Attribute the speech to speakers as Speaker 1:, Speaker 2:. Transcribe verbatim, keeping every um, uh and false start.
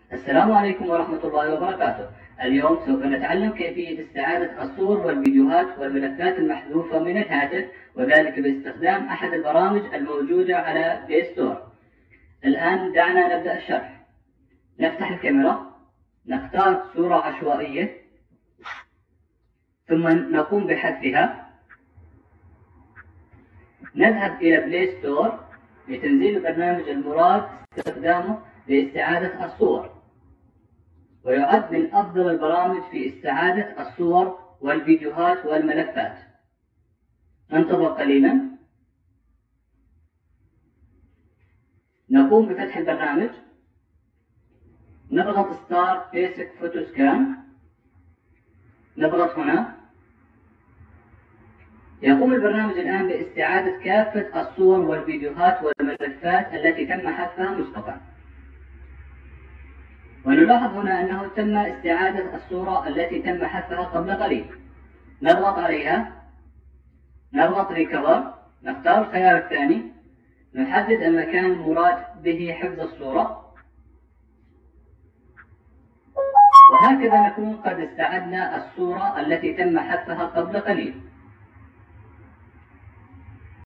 Speaker 1: السلام عليكم ورحمة الله وبركاته. اليوم سوف نتعلم كيفية استعادة الصور والفيديوهات والملفات المحذوفة من الهاتف، وذلك باستخدام أحد البرامج الموجودة على بلاي ستور. الآن دعنا نبدأ الشرح. نفتح الكاميرا، نختار صورة عشوائية، ثم نقوم بحذفها. نذهب إلى بلاي ستور لتنزيل البرنامج المراد استخدامه لاستعادة الصور، ويعد من أفضل البرامج في استعادة الصور والفيديوهات والملفات. ننتظر قليلا. نقوم بفتح البرنامج، نضغط Start Basic Photo Scan، نضغط هنا. يقوم البرنامج الآن باستعادة كافة الصور والفيديوهات والملفات التي تم حذفها مسبقا. ونلاحظ هنا أنه تم استعادة الصورة التي تم حذفها قبل قليل. نضغط عليها، نضغط ريكفر، نختار الخيار الثاني، نحدد المكان المراد به حفظ الصورة، وهكذا نكون قد استعدنا الصورة التي تم حذفها قبل قليل.